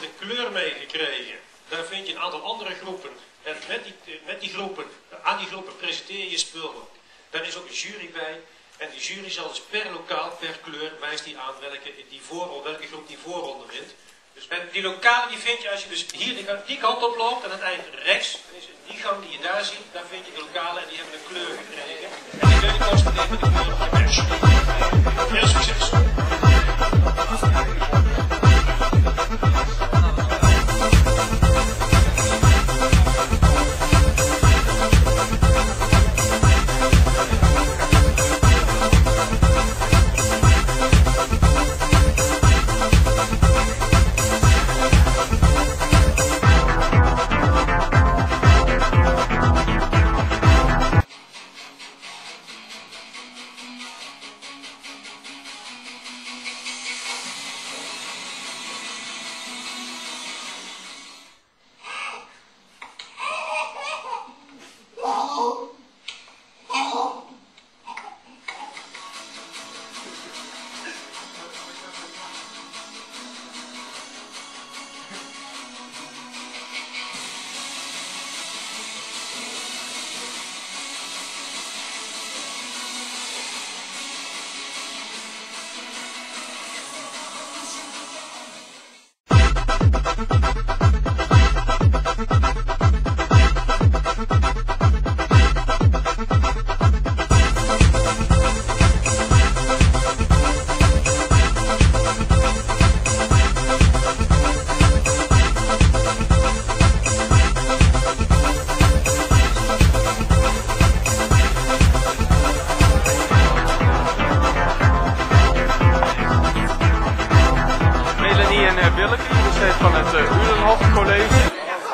de kleur meegekregen. Daar vind je een aantal andere groepen. En met die groepen, aan die groepen presenteer je spullen. Daar is ook een jury bij. En die jury zal dus per lokaal, per kleur, wijst die aan welke groep die voorronde wint. Dus die lokalen die vind je als je dus hier die kant op loopt, aan het eind rechts, die gang die je daar ziet, daar vind je de lokalen en die hebben een kleur gekregen. En die kun je corresponderen met de kleur op je match. Heel succes! Van het Ulenhof College.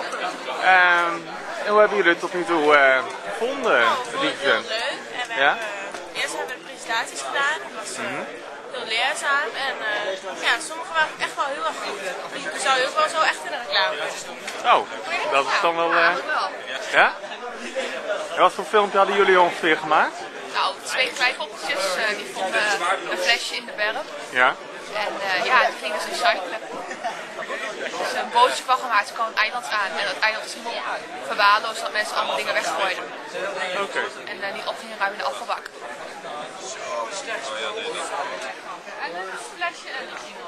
En hoe hebben jullie het tot nu toe gevonden? Heel leuk. En eerst hebben we de presentaties gedaan. Dat was heel leerzaam. En sommige waren echt wel heel erg goed. Ik zou je ook wel zo echt in de reclame doen. Oh, dat is dan wel... Ja? En wat voor filmpje hadden jullie ongeveer gemaakt? Nou, 2 kleipoppetjes die vonden een flesje in de berm. Ja. En toen gingen ze recyclen. Dus een bootje van gemaakt, ze kwam het eiland aan en het eiland is helemaal verwaarloosd zodat mensen allemaal dingen weggooiden. Okay. En niet op gingen ruimen in de afvalbak. En een flesje en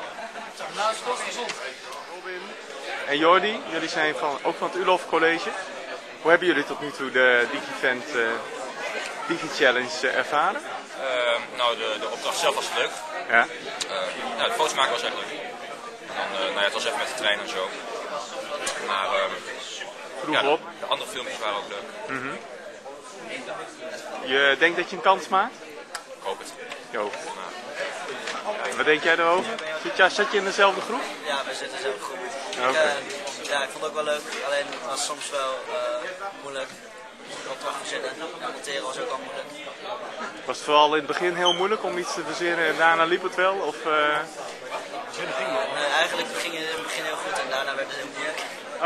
Robin en Jordi, jullie zijn ook van het Ulenhof College. Hoe hebben jullie tot nu toe de DigiVent Digi-Challenge ervaren? Nou, de opdracht zelf was leuk. Ja. De foto's maken was echt leuk. En dan, het was even met de trein en zo. Maar de andere filmpjes waren ook leuk. Je denkt dat je een kans maakt? Ik hoop het. Jo. Wat denk jij erover? Zat je in dezelfde groep? Ja, we zitten in dezelfde groep. Ik vond het ook wel leuk, alleen het was soms wel moeilijk. Opdracht verzinnen en monteren was ook al moeilijk. Was het vooral in het begin heel moeilijk om iets te verzinnen en daarna liep het wel? Of, Nee, eigenlijk ging het in het begin heel goed en daarna werd het heel moeilijk. Oh.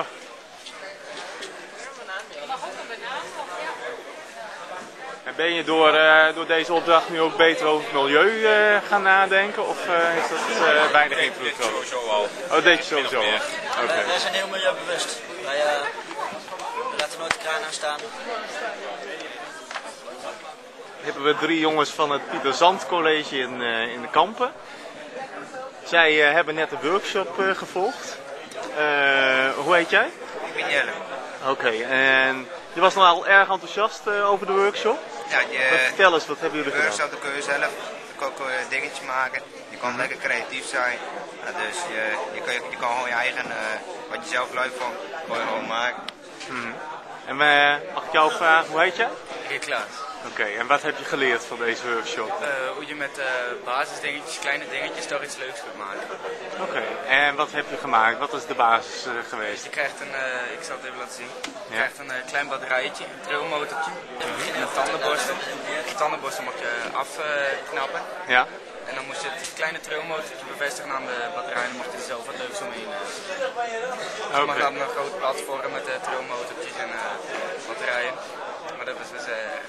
En ben je door deze opdracht nu ook beter over het milieu gaan nadenken? Of is dat weinig invloed? Dat deed je sowieso al. Oh, dat deed je sowieso al. Okay. Wij zijn heel milieubewust. Wij laten nooit de kraan aan staan. Hebben we 3 jongens van het Pieter Zand College in de Kampen. Zij hebben net de workshop gevolgd. Hoe heet jij? Ik ben Jelle. Oké, en je was nogal erg enthousiast over de workshop. Ja, vertel eens, wat hebben jullie gedaan? De workshop kun je zelf ook een dingetje maken. Je kan lekker creatief zijn. Dus je kan gewoon je eigen, wat je zelf leuk vond, gewoon maken. En mag ik jou vragen, hoe heet jij? Rick Klaas. Oké, en wat heb je geleerd van deze workshop? Hoe je met basisdingetjes, kleine dingetjes, toch iets leuks kunt maken. Oké, en wat heb je gemaakt? Wat is de basis geweest? Je krijgt ik zal het even laten zien. Je krijgt een klein batterijtje, een trilmotortje, een tandenborstel. De tandenborstel mag je afknappen. Ja. En dan moest je het kleine trilmotortje bevestigen aan de batterij en dan mocht je er zelf wat leuks omheen. Dus je mag dan een groot platform met trilmotortjes en batterijen. Maar dat was dus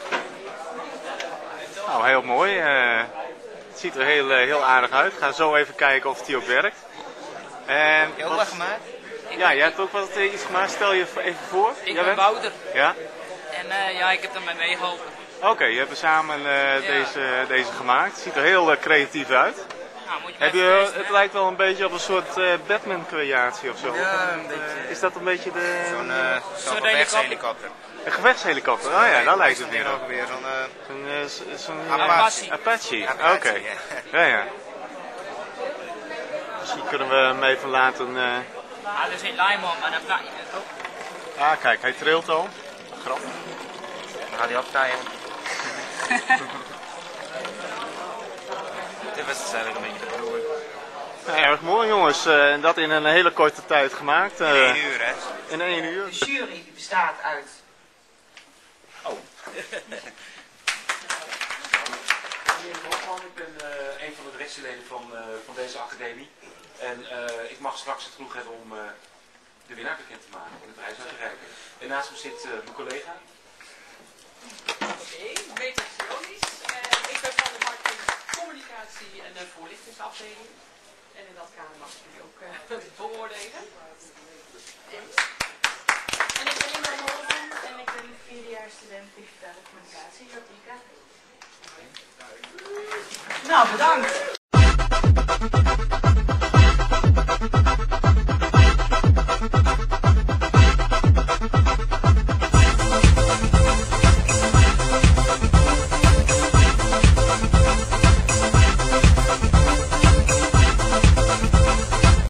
nou, heel mooi. Het ziet er heel aardig uit. We gaan zo even kijken of het hier ook werkt. En Heel erg gemaakt? Ja, jij hebt ook wat iets gemaakt. Stel je even voor. Ik ben Wouter. Ja? En ja, ik heb ermee meegeholpen. Oké, je hebt samen deze gemaakt. Ziet er heel creatief uit. Nou, moet je het lijkt wel een beetje op een soort Batman-creatie of zo. Ja, een beetje. Is dat een beetje de... Zo'n gevechtshelikopter. Een gevechtshelikopter, oh ja, daar lijkt het weer op. Zo'n Apache. Oké. Ja. Misschien kunnen we hem even laten... Ah, dat is een Lijman, maar dat praat je net ook. Ah, kijk, hij trilt al. Grappig. Dan gaat hij optaaien. Dit was het eigenlijk een beetje de bedoeling. Ja, erg mooi jongens, en dat in een hele korte tijd gemaakt. In 1 uur hè? In 1 uur. De jury die bestaat uit... Ik ben een van de directieleden van deze academie. En ik mag straks het genoeg hebben om de winnaar bekend te maken en de prijs uit te reiken. En naast me zit mijn collega. Oké, Beter Sionis. Ik ben van de marketing, communicatie en de voorlichtingsafdeling. En in dat kader mag ik jullie ook beoordelen. En ik ben Inga Holman en ik ben 4-jaar student digitale communicatie hier op ICA. Nou, bedankt.